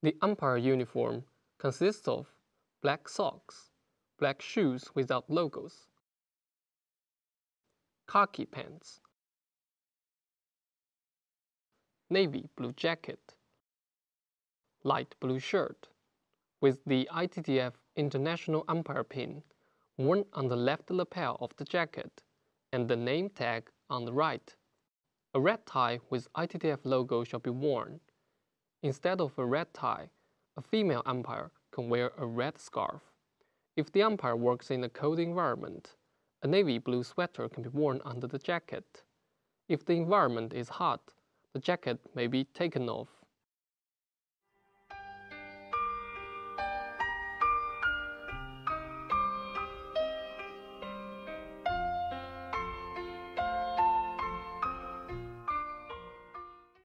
The umpire uniform consists of black socks, black shoes without logos, khaki pants, navy blue jacket, light blue shirt, with the ITTF International Umpire pin worn on the left lapel of the jacket and the name tag on the right. A red tie with ITTF logo shall be worn. Instead of a red tie, a female umpire can wear a red scarf. If the umpire works in a cold environment, a navy blue sweater can be worn under the jacket. If the environment is hot, the jacket may be taken off.